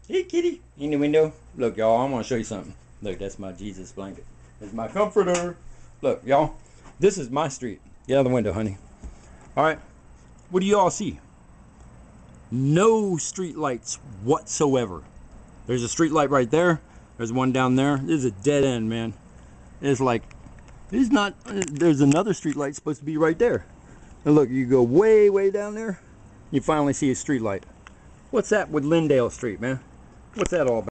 Hey, kitty. In the window. Look, y'all, I'm going to show you something. Look, that's my Jesus blanket. It's my comforter. Look, y'all, this is my street. Get out of the window, honey. All right. What do you all see? No street lights whatsoever. There's a street light right there. There's one down there. This is a dead end, man. It's like, it's not, there's another street light supposed to be right there. And look, you go way, way down there, you finally see a street light. What's that with Lindale Street, man? What's that all about?